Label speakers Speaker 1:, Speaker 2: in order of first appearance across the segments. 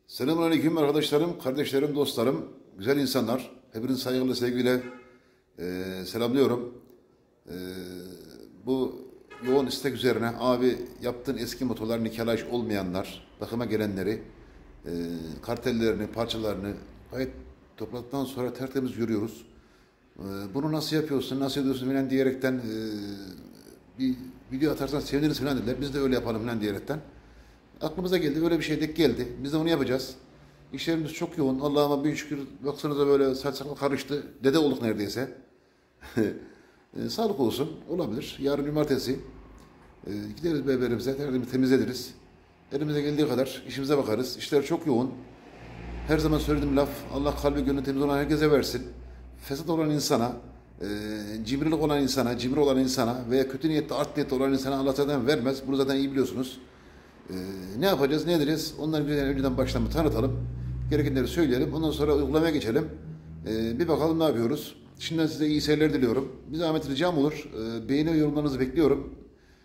Speaker 1: Selamünaleyküm arkadaşlarım, kardeşlerim, dostlarım, güzel insanlar. Hepinizi saygıyla, sevgiyle selamlıyorum. Eee, Bu yoğun istek üzerine abi yaptığın eski motorlar nikelaj olmayanlar, bakıma gelenleri, eee, kartellerini, parçalarını gayet topladıktan sonra tertemiz görüyoruz. Bunu nasıl yapıyorsun, nasıl ediyorsun falan diyerekten bir video atarsan seviniriz falan dediler. Biz de öyle yapalım falan diyerekten. Aklımıza geldi. Öyle bir şey denk geldi. Biz de onu yapacağız. İşlerimiz çok yoğun. Allah'ıma bin şükür. Baksanıza böyle saç sakal karıştı. Dede olduk neredeyse. Sağlık olsun. Olabilir. Yarın cumartesi. Gideriz berberimize. Tertemiz temizlediriz. Elimize geldiği kadar işimize bakarız. İşler çok yoğun. Her zaman söylediğim laf. Allah kalbi gönlü temiz olan herkese versin. Fesat olan insana, cimrilik olan insana, cimri olan insana veya kötü niyetli, art niyetli olan insana Allah zaten vermez. Bunu zaten iyi biliyorsunuz. Ne yapacağız, ne edeceğiz? Onları bir önceden baştan tanıtalım. Gerekenleri söyleyelim. Ondan sonra uygulamaya geçelim. Bir bakalım ne yapıyoruz. Şimdiden size iyi seyirler diliyorum. Bir zahmet ricam olur. Beğeni ve yorumlarınızı bekliyorum.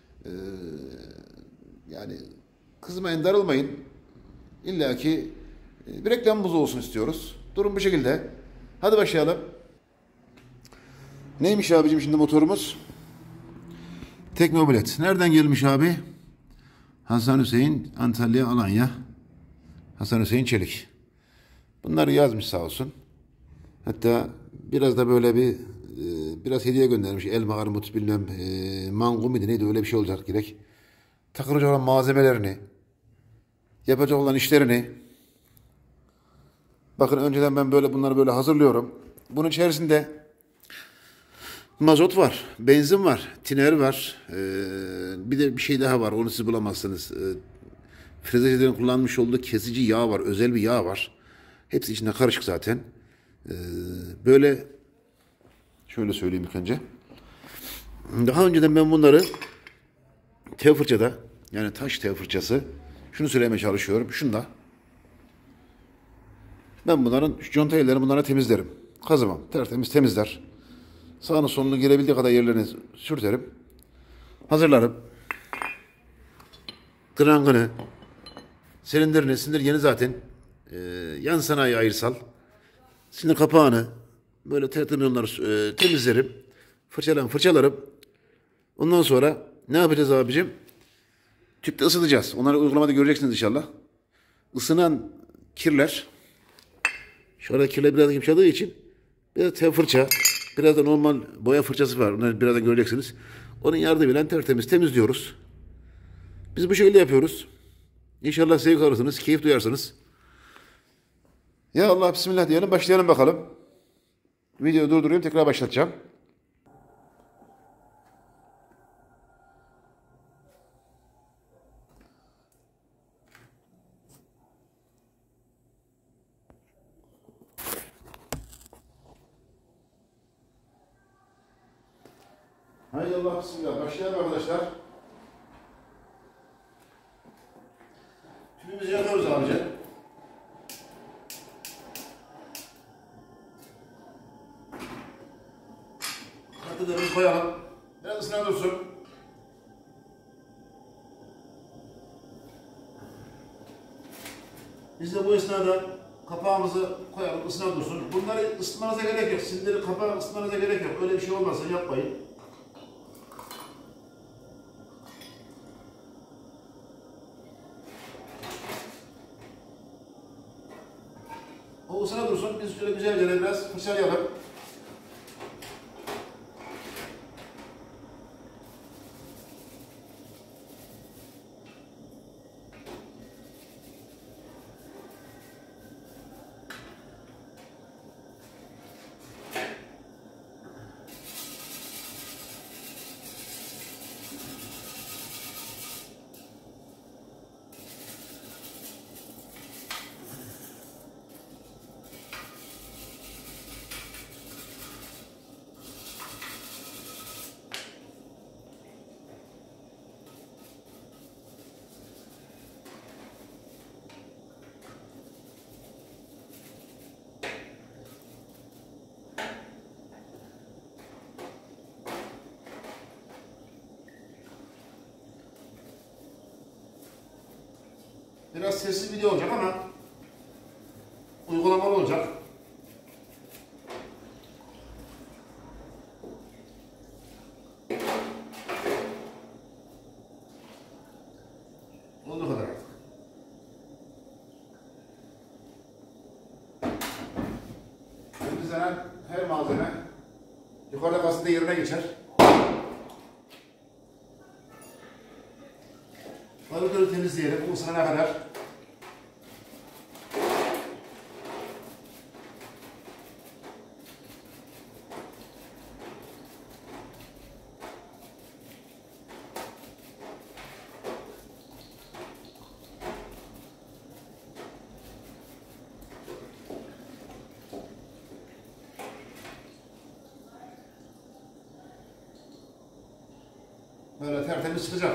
Speaker 1: Yani kızmayın, darılmayın. İlla ki bir reklamımız olsun istiyoruz. Durum bu şekilde. Hadi başlayalım. Neymiş abicim şimdi motorumuz? Teknobilet. Nereden gelmiş abi? Hasan Hüseyin, Antalya, Alanya. Hasan Hüseyin Çelik. Bunları yazmış sağ olsun. Hatta biraz da böyle biraz hediye göndermiş. Elma, armut, bilmem mango muydu neydi öyle bir şey olacak gerek. Takılacak olan malzemelerini, yapacak olan işlerini. Bakın önceden ben bunları böyle hazırlıyorum. Bunun içerisinde mazot var, benzin var, tiner var. Bir de bir şey daha var. Onu siz bulamazsınız. Frezecilerin kullanmış olduğu kesici yağ var. Özel bir yağ var. Hepsi içinde karışık zaten. Böyle şöyle söyleyeyim ilk önce. Daha önceden ben bunları tev fırçada, yani taş tev fırçası, şunu söylemeye çalışıyorum. Şunda ben bunların şu conta yerlerini bunlara temizlerim. Kazımam. Tertemiz temizler. Sağını solunu girebildiği kadar yerlerini sürterim. Hazırlarım. Krangını, silindirini, silindir yeni zaten. Yan sanayi ayrısal. Şimdi kapağını böyle tertemiz onları temizlerim. Fırçalarım. Ondan sonra ne yapacağız abicim? Tüpte ısıtacağız. Onları uygulamada göreceksiniz inşallah. Isınan kirler, şu arada kirler biraz yumuşadığı için biraz tev fırça, biraz da normal boya fırçası var. Onları birazdan göreceksiniz. Onun yardımıyla tertemiz temizliyoruz. Biz bu şekilde yapıyoruz. İnşallah zevk alırsınız, keyif duyarsınız. Ya Allah bismillah diyelim, başlayalım bakalım. Videoyu durduruyorum, tekrar başlatacağım. Haydi Allah bismillah, başlayalım arkadaşlar. Tüpümüzü yakıyoruz abici. Katılarımızı koyalım. Biraz ısınan dursun. Biz de bu esnada kapağımızı koyalım, ısınan dursun. Bunları ısıtmanıza gerek yok. Sizleri kapağı ısıtmanıza gerek yok. Öyle bir şey olmazsa yapmayın. O ısına dursun. Biz şöyle güzelce biraz fırçalayalım. Biraz sessiz video olacak ama uygulamalı olacak. Olduğu kadar artık. Temizlenen her malzeme yukarıda gazete yerine geçer. Varlıkları temizleyelim. Bu ısınana kadar. Böyle tertemiz çıkacak.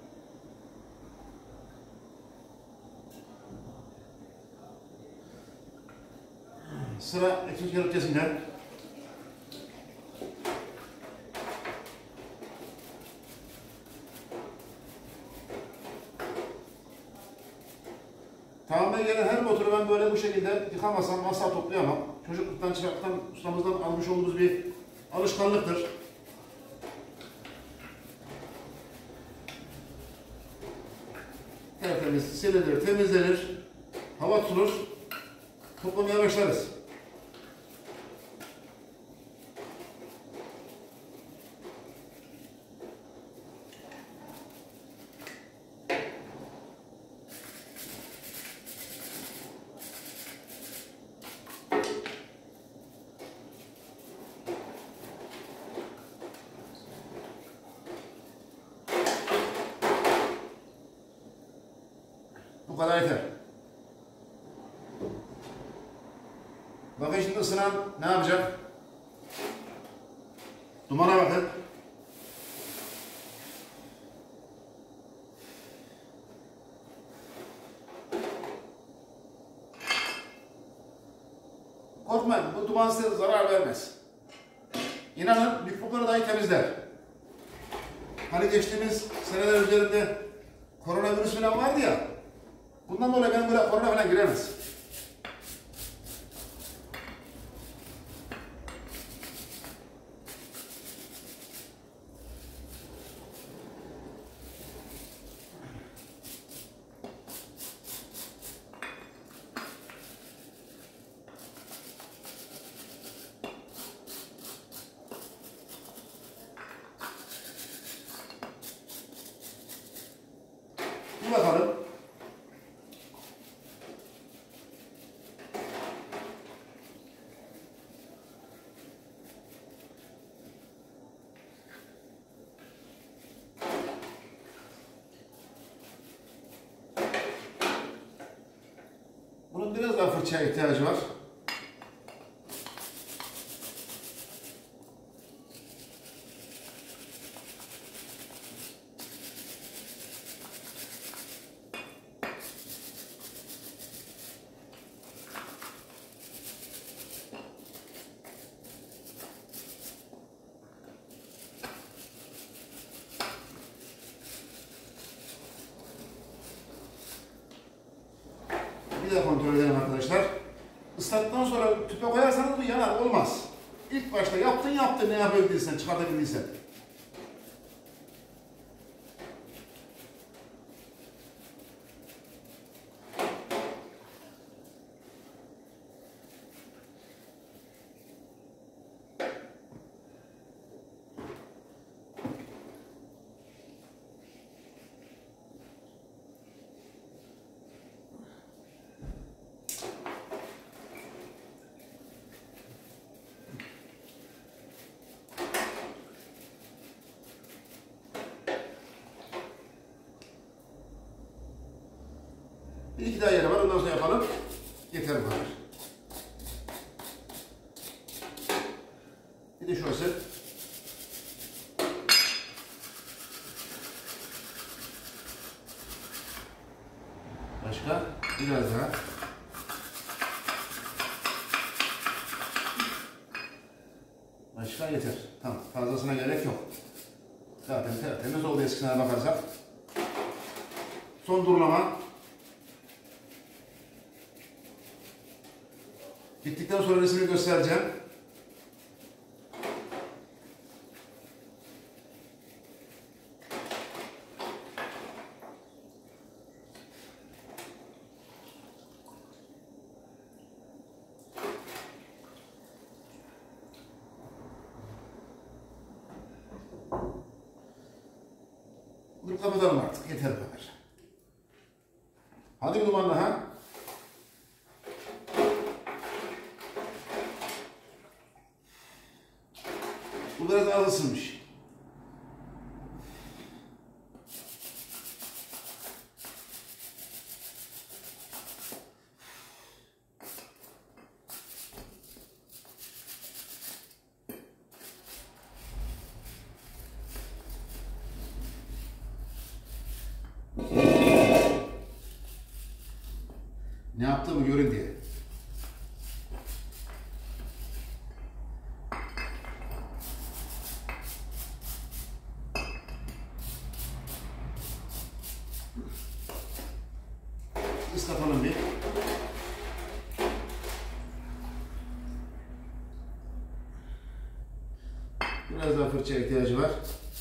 Speaker 1: Sıra ekmek kelepçesinde. Tamamına gelen her motoru ben böyle bu şekilde yıkamasam asla toplayamam. Çocukluktan, çıraktan, ustamızdan almış olduğumuz bir alışkanlıktır. Tertemiz, silinir, temizlenir, hava tutulur, toplamaya başlarız. Bu kadar yeter. Bakın şimdi ısınan ne yapacak? Dumana bakın. Korkmayın, bu duman size zarar vermez. İnanın mikropları dahi temizler. Hani geçtiğimiz seneler üzerinde koronavirüs falan vardı ya, bundan dolayı ben böyle korona falan giremez. Bir bakalım. Bunun biraz daha fırçaya ihtiyacı var. Bir de kontrol edelim arkadaşlar. Islattıktan sonra tüpe koyarsanız bu yanar, olmaz. İlk başta yaptın ne yapabildiysen, çıkartabildiysen. Bir iki daha yeri var, ondan sonra yapalım. Yeter bu kadar. Bir de şurası. Başka? Biraz daha. Başka yeter. Tamam, fazlasına gerek yok. Zaten tertemiz oldu eskisine bakarsak. Son durulama. Bittikten sonra resmini göstereceğim. Bunu kapatalım artık. Yeter bu kadar. Hadi dumanla ha. Bu biraz az ısınmış. Ne yaptığımı görün diye. Islatalım bir. Biraz daha fırçaya ihtiyacı var.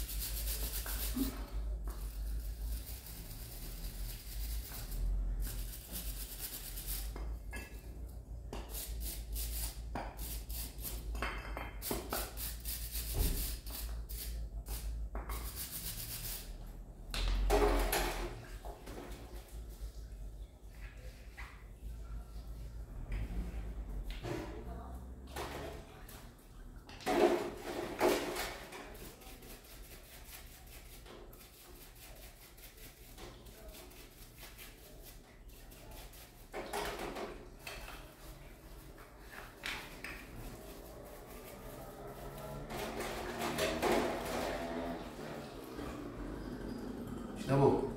Speaker 1: İşte bu.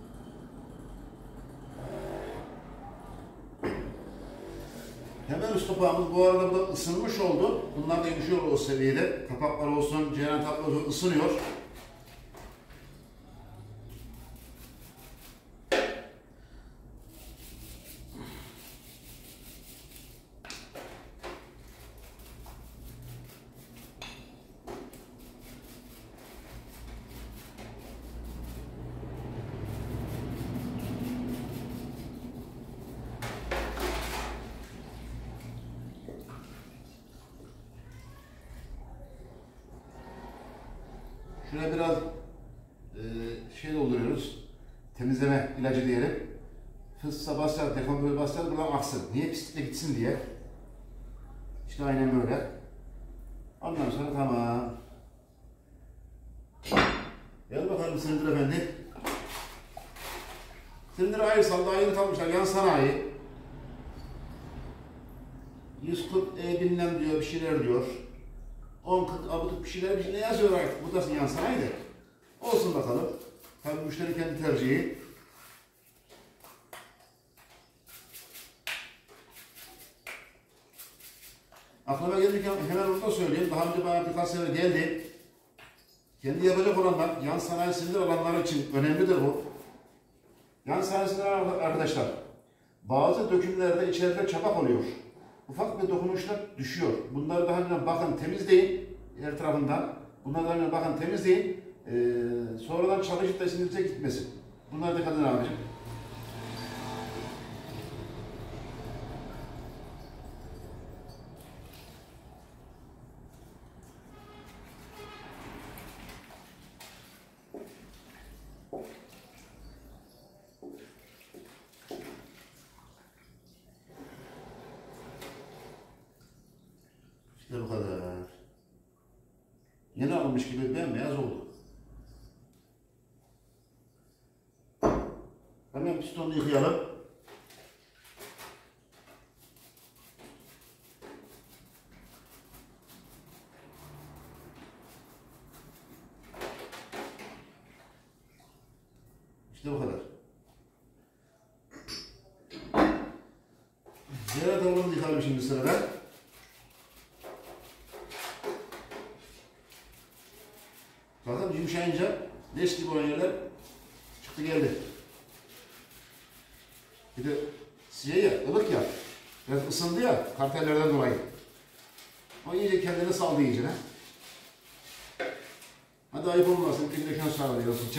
Speaker 1: Hemen üst kapağımız bu arada da ısınmış oldu. Bunlar da yumuşuyor o seviyede. Kapaklar olsun, ceyran tatlı olsun ısınıyor. Şuraya biraz şey dolduruyoruz. Temizleme ilacı diyelim. Fıssa basar, dekompöz basar, buradan aksın. Niye pislikle gitsin diye. İşte aynen böyle. Ondan sonra tamam. Gel bakalım Silindir Efendi. Silindir ayrısal, daha yeni kalmışlar. Yan sanayi. 140 bilmem diyor, bir şeyler diyor. 10-40 abutuk bir şeyler yazıyor artık. Bu da yan sanayi de. Olsun bakalım. Tabii müşteri kendi tercihi. Aklıma gelirken hemen orada söyleyeyim. Daha önce bana birkaç sene geldi. Kendi yapacak olanlar, yan sanayi sindir alanlar için önemlidir bu. Yan sanayi sindir arkadaşlar, bazı dökümlerde içeride çapak oluyor. Ufak bir dokunuşla düşüyor. Bunları daha önce bakın temizleyin her tarafından. Bunları daha önce bakın temizleyin. Sonradan çalışıp da sinirce gitmesin. Bunlar dikkat edin abicim. İşte bu kadar. Yeni alınmış gibi bembeyaz oldu. Hemen pistonu yıkayalım. İşte bu kadar. Diğer tavuğunu yıkalım şimdi sırada. Bakın yumuşayınca leş gibi olan yerler çıktı geldi. Bir de siyah ya, ılık ya. Biraz ısındı ya kartellerden dolayı. O iyice kendini saldı iyice. Hadi ayıp olmasın. Bir de şans sağlıyor fırça.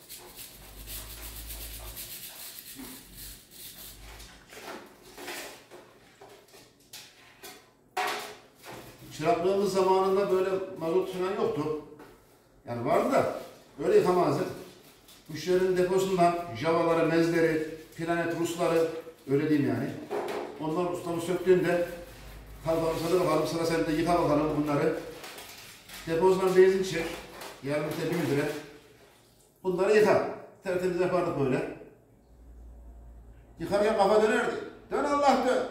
Speaker 1: Çıraklığımız zamanında böyle mazot falan yoktu. Yani vardı da öyle yıkamazdık. Müşterinin deposundan javaları, mezleri, planet Rusları öyle diyeyim yani. Onlar ustamı söktüğünde kalkalım sana bakalım sıra sende yıka bakalım bunları. Deposundan benzin çek. Yarım litre 1 litre. Bunları yıka. Tertemiz yapardık böyle. Yıkarken kafa dönerdi. Dön Allah dön.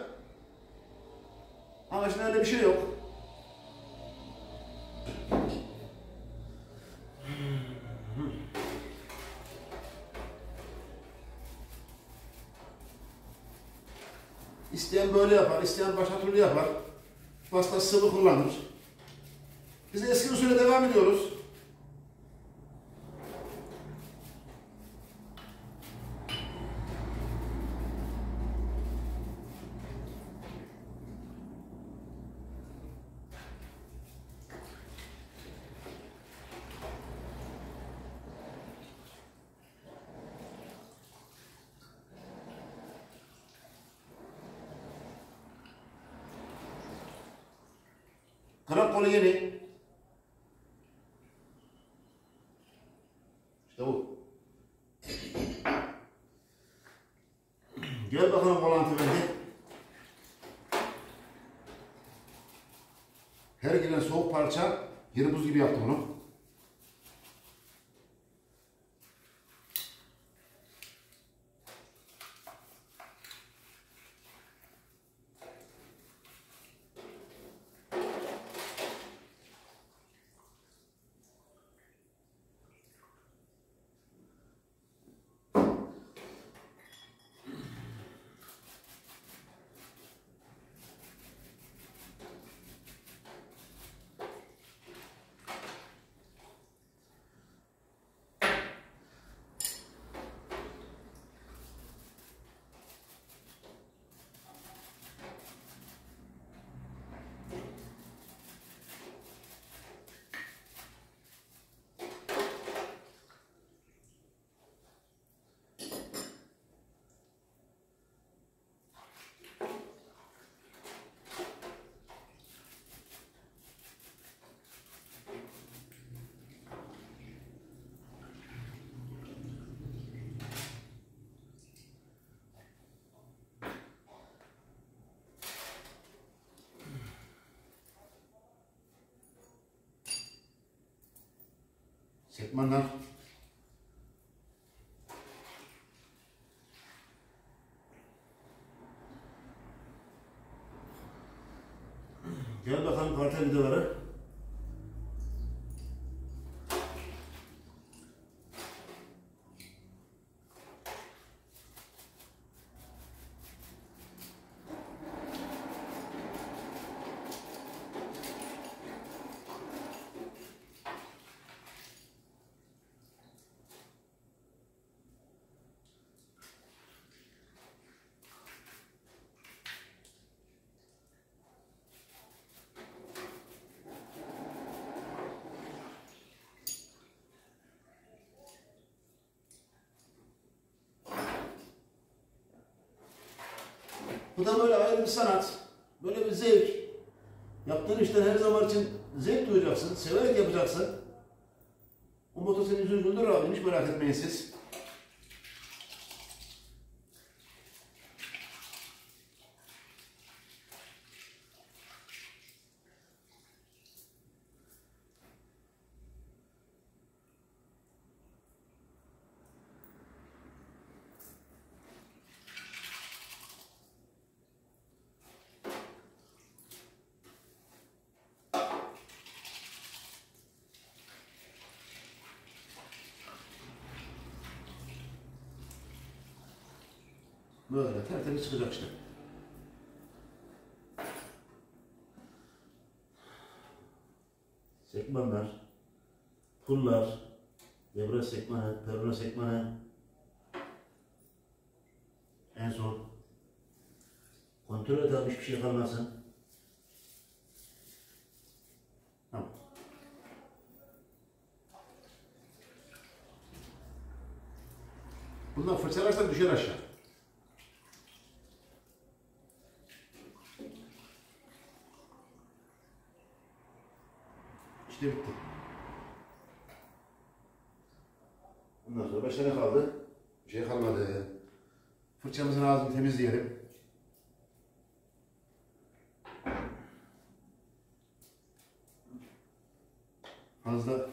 Speaker 1: Ama şimdi öyle bir şey yok. İsteyen böyle yapar, isteyen başka türlü yapar. Başta sıvı kullanır. Biz eski usule devam ediyoruz. Kırak kolu yeni. İşte bu. Gel bakalım volantı bende. Her gelen soğuk parça yarı buz gibi yaptım onu. Sekmanlar. Gel bakalım kartel vidaları. Bu da böyle ayrı bir sanat, böyle bir zevk. Yaptığın işten her zaman için zevk duyacaksın, severek yapacaksın. O motor senin yüzünü güldürür abi, hiç merak etmeyin siz. Böyle tertemiz çıkacak işte. Sekmanlar, pullar, devre sekmanı, perona sekmanı, en son Kontrol et abi hiçbir şey kalmasın. Tamam. Bundan fırçalarsan düşer aşağı. İşte bitti. Ondan sonra başka ne kaldı? Bir şey kalmadı. Fırçamızın ağzını temizleyelim. Fazla.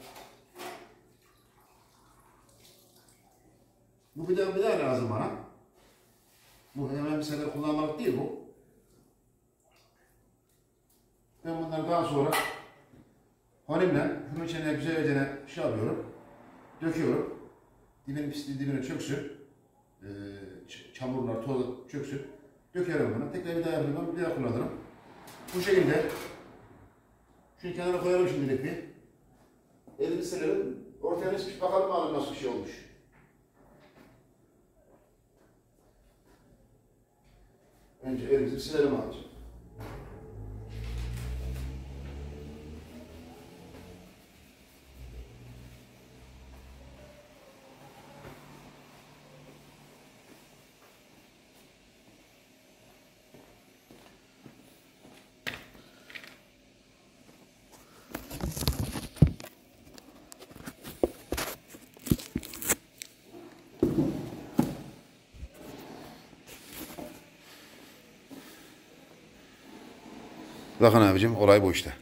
Speaker 1: Bu bir daha lazım bana. Bu hemen bir sene kullanmalık değil bu. Ben bunları daha sonra halimle bunun içine güzelce şey yapıyorum. Döküyorum. Dibini pisliği dibine çöksün. Çamurlar, toz çöksün. Dökerim bunu. Tekrar bir daha yapıyorum. Bir daha kullanırım. Bu şekilde. Şunu kenara koyalım şimdilik bir. Elimi silerim. Ortaya ne çıkmış bakalım abi nasıl bir şey olmuş. Önce elimizi silelim abicim. Bakın abicim olay bu işte.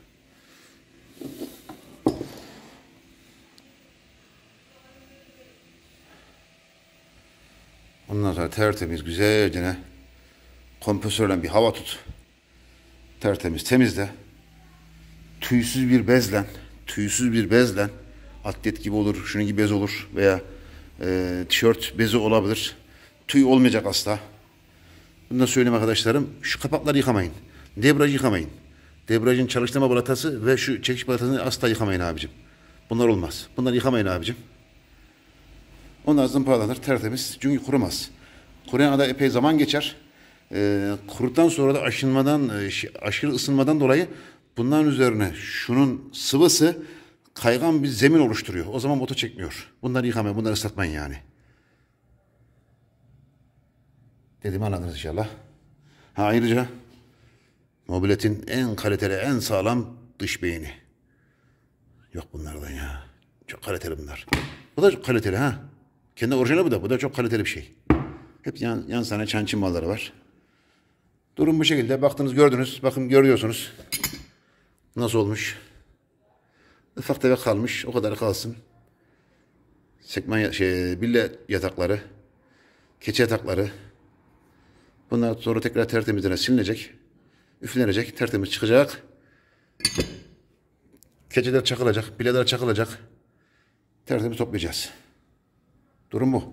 Speaker 1: Ondan sonra tertemiz güzelce kompresörle bir hava tut. Tertemiz temizle. Tüysüz bir bezle atlet gibi olur, şunun gibi bez olur veya tişört bezi olabilir. Tüy olmayacak asla. Bunu da söyleyeyim arkadaşlarım. Şu kapakları yıkamayın. Debriyajı yıkamayın. Debriyajın çalıştırma balatası ve şu çekiş balatasını asla yıkamayın abicim. Bunlar olmaz. Bunları yıkamayın abicim. Onlar zımparalanır tertemiz. Çünkü kurumaz. Kuruyan da epey zaman geçer. Kuruduktan sonra da aşırı ısınmadan dolayı bunların üzerine şunun sıvısı kaygan bir zemin oluşturuyor. O zaman motor çekmiyor. Bunları yıkamayın. Bunları ıslatmayın yani. Dediğimi anladınız inşallah. Ayrıca Mobilet'in en kaliteli, en sağlam dış beyni. Yok bunlardan ya. Çok kaliteli bunlar. Bu da çok kaliteli ha. Kendi orijinali bu da. Bu da çok kaliteli bir şey. Hep yan sana çançın malları var. Durum bu şekilde. Baktınız gördünüz. Bakın görüyorsunuz. Nasıl olmuş. Ufak tefek kalmış. O kadar kalsın. Sekman bille yatakları. Keçi yatakları. Bunlar sonra tekrar tertemizden silinecek. Üflenecek. Tertemiz çıkacak. Keçiler çakılacak. Bileler çakılacak. Tertemiz toplayacağız. Durum bu.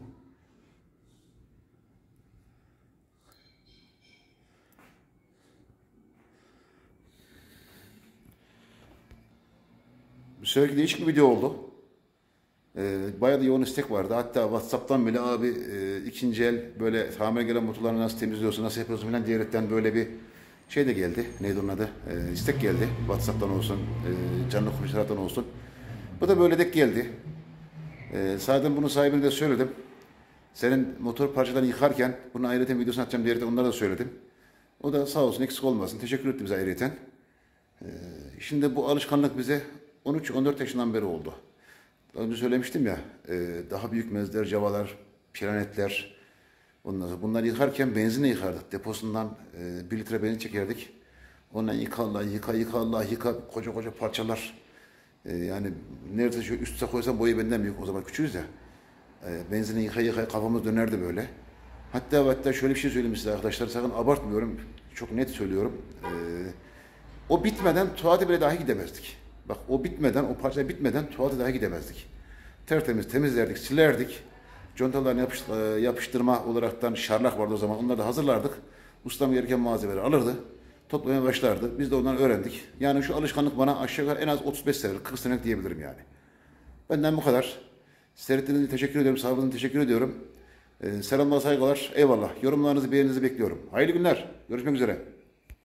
Speaker 1: Bu seferki değişik bir video oldu. Bayağı da yoğun istek vardı. Hatta WhatsApp'tan bile abi ikinci el böyle tamir gelen motorları nasıl temizliyorsun, nasıl yapıyorsun falan diyerekten böyle bir şey de geldi. Neydi onun adı? İstek geldi. WhatsApp'tan olsun, canlı konuşmalardan olsun. Bu da böyle denk geldi. Zaten bunun sahibine de söyledim. Senin motor parçalarını yıkarken bunun ayrıca videosunu atacağım diyerekten onlara da söyledim. O da sağ olsun eksik olmasın. Teşekkür etti bize ayrıca. Şimdi bu alışkanlık bize 13-14 yaşından beri oldu. Daha önce söylemiştim ya, daha büyük mezler, cavalar, planetler, bunları yıkarken benzinle yıkardık. Deposundan 1 litre benzin çekerdik. Ondan yıka, koca parçalar. Yani neredeyse şu üste koysam boyu benden büyük, o zaman küçüğüz ya. Benzini yıka kafamız dönerdi böyle. Hatta şöyle bir şey söyleyeyim size arkadaşlar, sakın abartmıyorum, çok net söylüyorum. O bitmeden tuvalete bile dahi gidemezdik. Bak o bitmeden, o parça bitmeden tuvalete dahi gidemezdik. Tertemiz temizlerdik, silerdik. Contalarını yapıştırma olaraktan şarlak vardı o zaman. Onları da hazırlardık. Ustam gereken malzemeleri alırdı. Toplamaya başlardı. Biz de ondan öğrendik. Yani şu alışkanlık bana aşağı yukarı en az 35 senelik, 40 senelik diyebilirim yani. Benden bu kadar. Seyrettiğiniz için teşekkür ediyorum. Sağ olun, teşekkür ediyorum. Selamlar, saygılar. Eyvallah. Yorumlarınızı, beğeninizi bekliyorum. Hayırlı günler. Görüşmek üzere.